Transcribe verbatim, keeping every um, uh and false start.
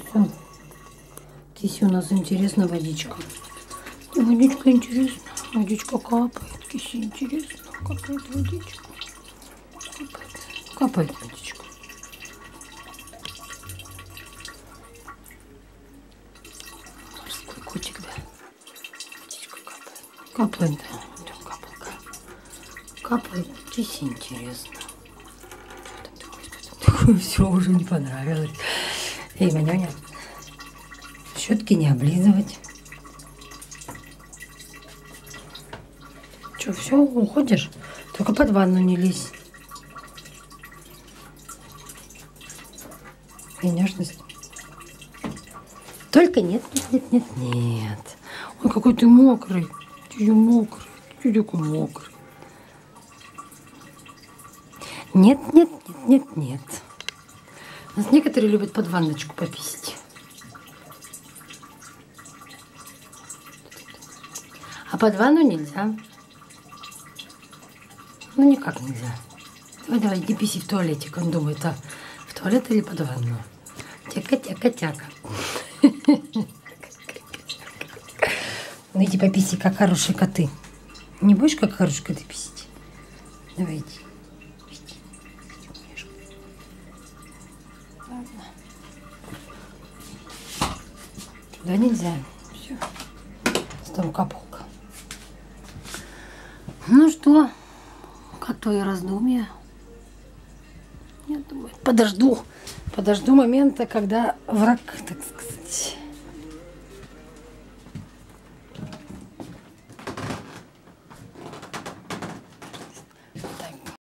Все. Киси у нас интересна водичка. Водичка интересна. Водичка капает. Киси интересно. Капает водичка. Капает. Капает водичка. Морской котик, да. Водичка капает. Капает, да. Капает. Капает. Киси интересно. Все уже не понравилось. Эй, Маняня, щетки не облизывать. Че, все, уходишь? Только под ванну не лезь. И нежность. Только нет, нет, нет, нет, нет. Ой, какой ты мокрый. Ты мокрый. Ты такой мокрый. Нет, нет, нет, нет, нет. У нас некоторые любят под ванночку пописать. А под ванну нельзя. Ну, никак нельзя. Давай, давай, иди писи в туалетик. Он думает, а в туалет или под ванну? Тяка, тяка, тяка. Ну, иди пописи, как хорошие коты. Не будешь, как хорошие коты, писать? Давай, иди. Туда нельзя. Все. Там капалка. Ну что, как твои раздумья? Я думаю, подожду. Подожду момента, когда враг, так сказать,